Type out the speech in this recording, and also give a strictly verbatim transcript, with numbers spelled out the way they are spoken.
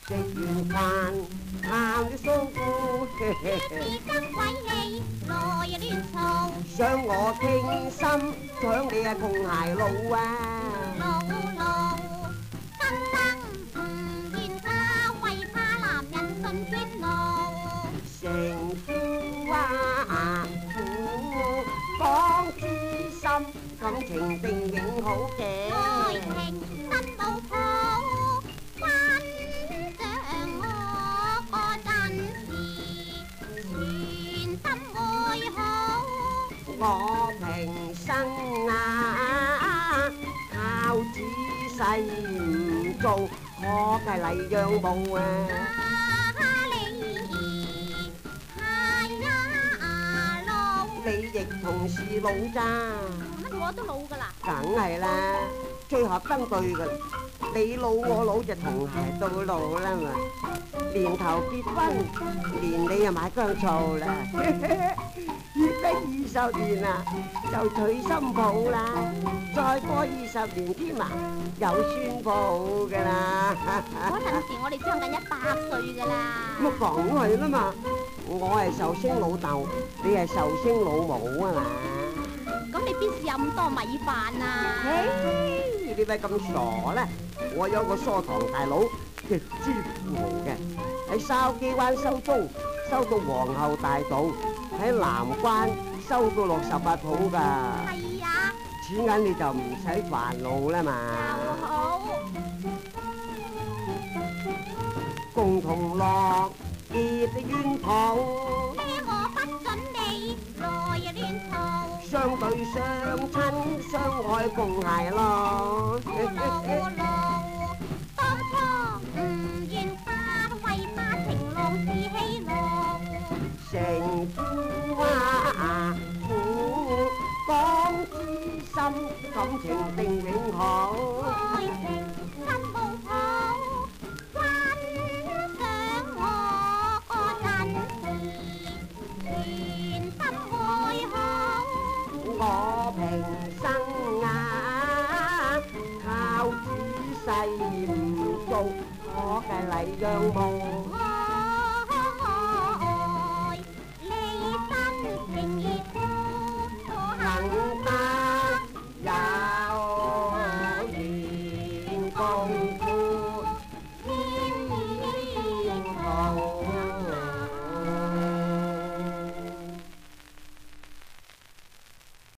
食完飯喊啲蘇姑， 是跟鬼氣來亂嘈， 想我傾心，想你係窮鞋路啊！ 路路更更唔願嫁，為怕男人信天路。 成夫啊，苦講知心，感情定影好嘅。 愛情真冇譜，關着我嗰陣時，全心愛好。 我平生啊，靠仔細唔做，我係嚟讓步啊！你亦同是老咋？ 乜我都老噶啦？ 梗係啦，最合登對噶。你老我老就同係到老啦嘛。年頭結婚，年尾就買姜醋啦。結得二十年啦，就娶新抱啦。再過二十年添啊，有孫抱噶啦。 嗰陣時我哋將近一百歲噶啦。 咁講係啦嘛。我係壽星老豆，你係壽星老母啊嘛！ 咁你邊時有咁多米飯啊？ 嘿，你咪咁傻咧！我有個疏堂大佬，極之富豪嘅，喺筲箕灣收租，收到皇后大道，喺南關收到六十八鋪㗎。 係啊！ 錢銀你就唔使煩惱啦嘛。 又好， 共同樂。結的冤抱， 咩我不准你來亂嘈， 相對相親相愛共偕咯。 路路當初唔願嫁，為怕情路是喜路。 成夫啊，苦講知心，感情定永好。 愛情真無譜。我平生啊，靠仔細唔做，我嘅嚟讓步。